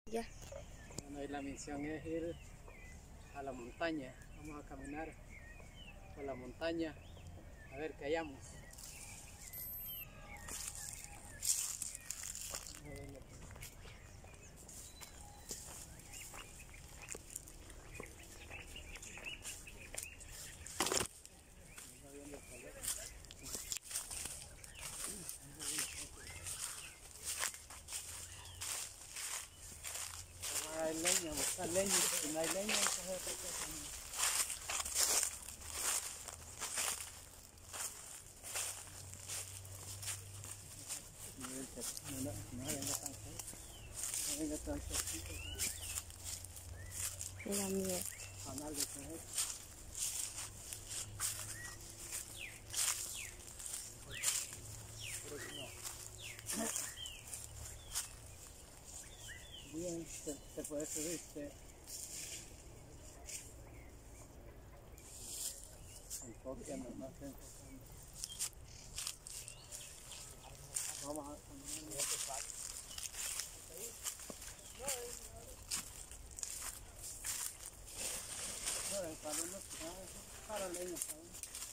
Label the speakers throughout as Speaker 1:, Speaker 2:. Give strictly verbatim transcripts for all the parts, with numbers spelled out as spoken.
Speaker 1: Ya.
Speaker 2: Bueno, y la misión es ir a la montaña. Vamos a caminar por la montaña a ver qué hallamos. Hay leña, buscar leña, si no hay leña, entonces otra cosa. No, no, no venga tan cerca, no venga tan cerquita.
Speaker 1: Me da miedo.
Speaker 2: Canal de coger. Bien, se, se puede subir, se... enfoque, no, no se enfocando. Vamos a caminar. No, el palo no se va, es para leña, ¿sabes?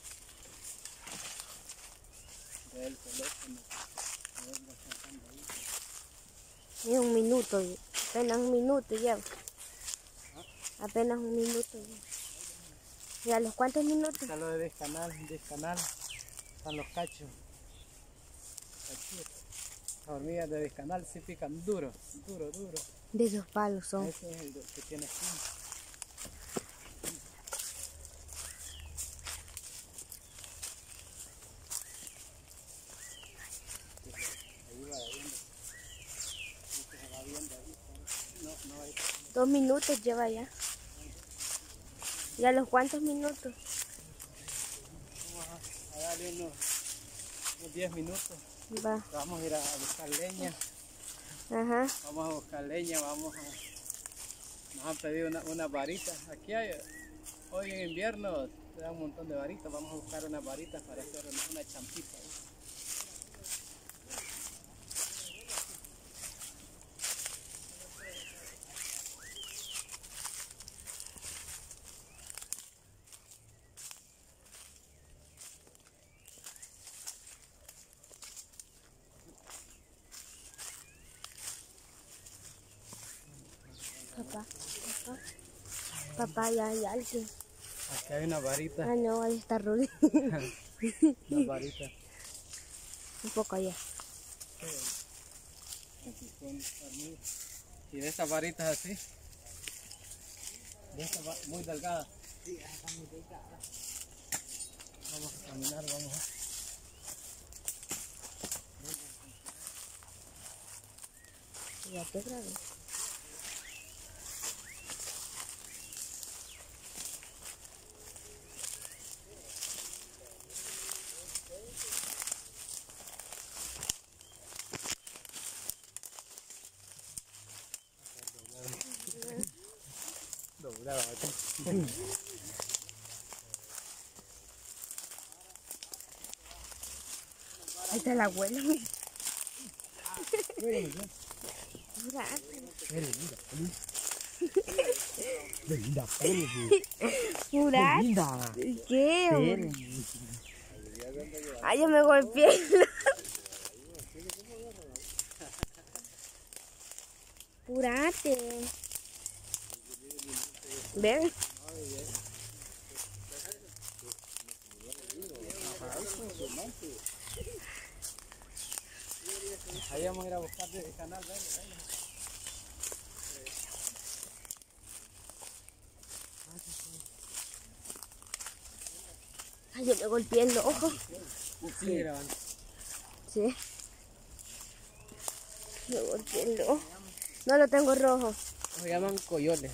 Speaker 2: Del teléfono, a ver, lo sacando ahí.
Speaker 1: Es un minuto, apenas un minuto ya. Apenas un minuto ya. ¿Y a los cuántos minutos?
Speaker 2: Está lo de descanal, descanal, están los cachos. Cachitos. Las hormigas de descanal sí pican duro, duro, duro.
Speaker 1: De esos palos son.
Speaker 2: Ese es el que tiene aquí. Ahí va viendo. Se va viendo ahí. No, no hay.
Speaker 1: Dos minutos lleva ya. ¿Y a los cuántos minutos?
Speaker 2: Vamos a, a darle unos, unos diez minutos.
Speaker 1: Va.
Speaker 2: Vamos a ir a, a buscar leña.
Speaker 1: Ajá.
Speaker 2: Vamos a buscar leña, vamos a... Nos han pedido una, una varita. Aquí hay, hoy en invierno te dan un montón de varitas. Vamos a buscar unas varitas para hacer una, una champita. ¿eh?
Speaker 1: Papá, papá. Papá, ya hay alguien.
Speaker 2: Aquí hay una varita.
Speaker 1: Ah, no, ahí está Rudy.
Speaker 2: Una varita.
Speaker 1: Un poco allá.
Speaker 2: Y de estas varitas así. De estas va- muy delgadas. Sí, están muy delgadas. Vamos a caminar, vamos a...
Speaker 1: Ya te grabé.
Speaker 2: Doblada.
Speaker 1: Ahí está la abuela. Mira.
Speaker 2: Linda,
Speaker 1: Jurad.
Speaker 2: linda.
Speaker 1: ¿Qué? Ay, yo me golpeé. Apúrate. ¿Ven?
Speaker 2: Ahí vamos a ir a buscar de canal, venga, venga.
Speaker 1: Ay, yo me golpeé en los ojos.
Speaker 2: Sí, grabando.
Speaker 1: Sí. Me golpeé en los ojos. No lo tengo rojo.
Speaker 2: Se llaman coyoles.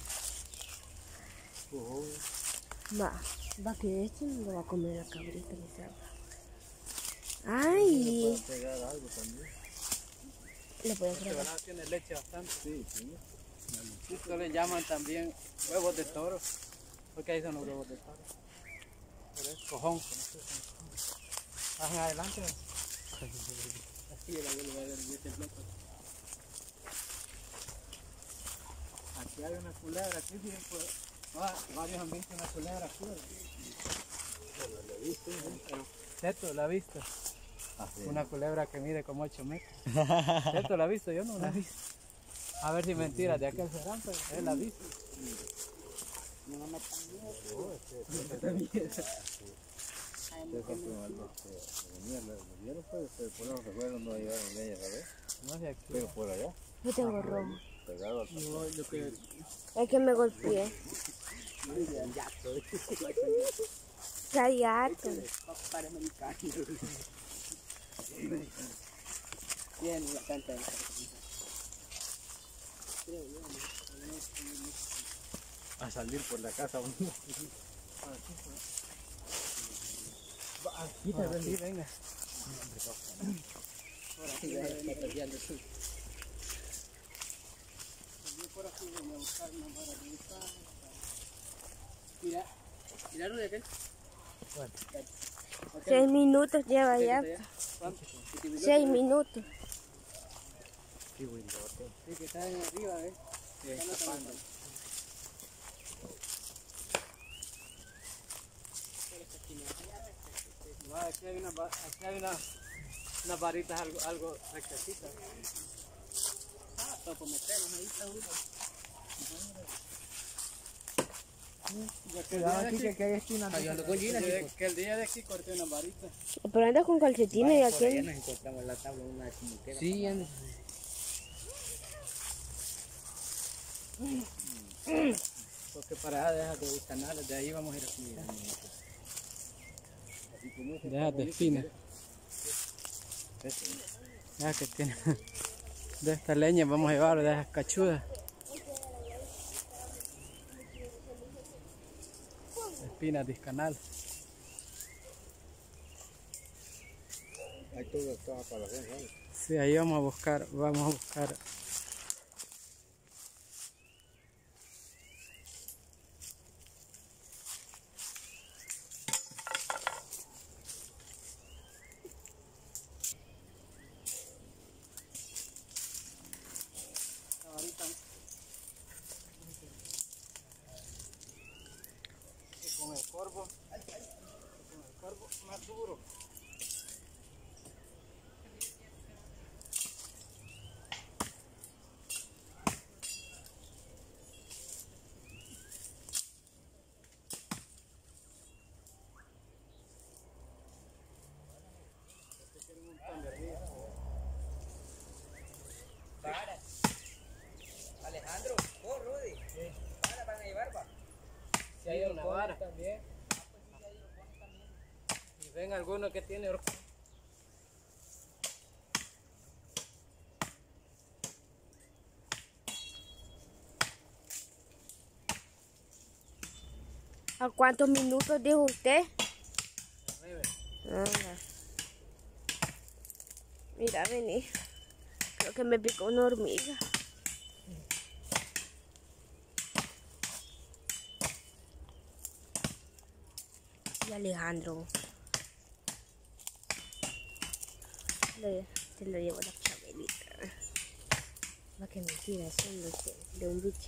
Speaker 1: Va. Va que esto no lo va a comer la cabrita que salga. Ay.
Speaker 2: Pegar algo también.
Speaker 1: Le puedo
Speaker 2: Este
Speaker 1: grabar.
Speaker 2: venado tiene leche bastante. Sí, sí. Esto le llaman también huevos de toro. Porque ahí son los huevos de toro. Pero es cojón. Bajen adelante. Así el abuelo va a ver este bloque. aquí hay una culebra, aquí bien, pues, va, varios han visto una culebra aquí. ¿La viste? Teto, ¿la ha visto? Ah, sí. Una culebra que mide como ocho metros. Teto, ¿la ha visto? Yo no la he visto. A ver si mentira, de aquel serán, pero él la ha visto.
Speaker 3: No me metan miedo.
Speaker 2: Oh, este, este miedo.
Speaker 3: Ay, me quemé.
Speaker 4: Por eso se fueron, no llegaron leñas, ¿sabes?
Speaker 2: No sé aquí.
Speaker 4: Pero por allá,
Speaker 1: Yo tengo rojo.
Speaker 4: pegado al
Speaker 2: Yo, yo que...
Speaker 1: Es que me golpeé. Cállate.
Speaker 3: Para americano. Bien, la canta.
Speaker 4: a salir por la casa.
Speaker 2: Aquí te vendí, venga.
Speaker 3: Ahora sí, ya está perdiendo eso. Yo por aquí voy a buscar una vara de buscar. Mira, miraron de aquel.
Speaker 2: Bueno.
Speaker 1: Seis minutos lleva ya.
Speaker 3: ¿Cuánto?
Speaker 1: Seis minutos.
Speaker 4: Qué buen lote.
Speaker 3: Sí, que está en arriba, ¿eh?
Speaker 2: Sí, escapando. No, aquí hay una, aquí hay una, unas varitas algo, algo rectecitas.
Speaker 3: Ah, para meternos ahí está uno.
Speaker 2: Ya que el día de aquí,
Speaker 3: que,
Speaker 2: que hay espinas.
Speaker 3: Ay, ando con gallinas,
Speaker 2: que,
Speaker 3: chicos.
Speaker 2: que el día de aquí corté una varita.
Speaker 1: Pero andas con calcetines y
Speaker 3: Por allá
Speaker 1: aquí.
Speaker 3: nos encontramos la tabla, una chimutera.
Speaker 2: Sí, ando. Porque para allá deja de canales, de ahí vamos a ir aquí. Deja de espinas. Ya que tiene de esta leña vamos a llevar de esas cachudas. Espinas discanal.
Speaker 4: Hay todo está para la gente, ¿sabes?
Speaker 2: Sí, ahí vamos a buscar, vamos a buscar. Con el corvo, con el corvo más duro.
Speaker 3: Para. Alejandro, vos, Rudy. Para, van a llevar, va.
Speaker 2: Si hay una vara también. Y ven alguno que tiene horco.
Speaker 1: ¿A cuántos minutos dijo usted?
Speaker 2: Nueve.
Speaker 1: Ah, mira, vení. Creo que me picó una hormiga. Y Alejandro. Le, te lo llevo a la chabelita. Va que mentira, eso no es de un bicho.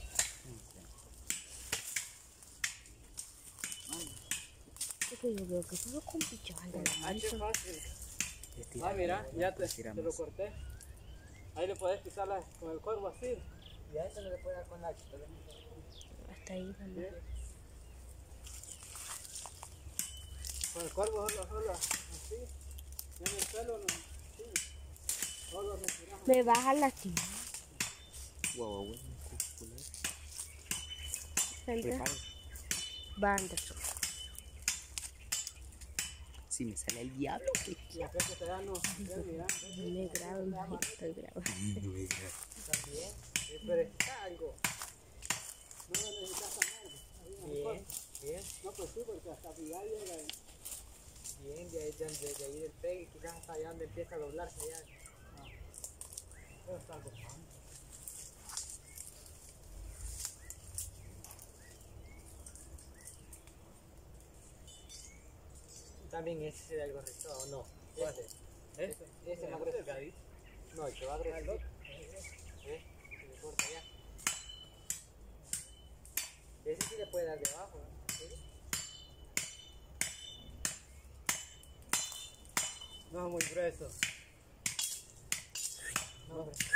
Speaker 1: Es que yo veo que solo con bichos andan la
Speaker 2: Ah, qué
Speaker 1: manso.
Speaker 2: fácil. Ah, mira, ya te, te lo corté. Ahí le podés pisar la- con el cuervo así.
Speaker 3: Y a eso no le puede dar con la chica.
Speaker 1: Hasta ahí, mamá.
Speaker 2: Con el cuervo solo, solo, así. Ya en el pelo, no, sí. Solo respiramos.
Speaker 1: Me vas a lastimar.
Speaker 4: Guau, guau,
Speaker 1: Sandra. Va, Anderson.
Speaker 3: Si me sale el diablo, ¿qué?
Speaker 2: Y acá que te dan, no, ya mira.
Speaker 1: No me grabo, no estoy grabando.
Speaker 2: También. Sí, pero está algo. No lo necesitas tan algo.
Speaker 3: Bien, bien,
Speaker 2: No, pues sí, porque hasta Pilar llega. ahí.
Speaker 3: bien, de ahí, de, de, de ahí del pegue, quizás hasta allá donde empieza a doblarse allá.
Speaker 2: Pero está algo pan.
Speaker 3: También ese se ve algo rizado, ¿o no? ¿Cuál es?
Speaker 2: Ese,
Speaker 3: ese más
Speaker 2: grueso.
Speaker 3: grueso. No, el que va grueso. ¿Eh? Se le corta allá.
Speaker 2: No es muy grueso. No,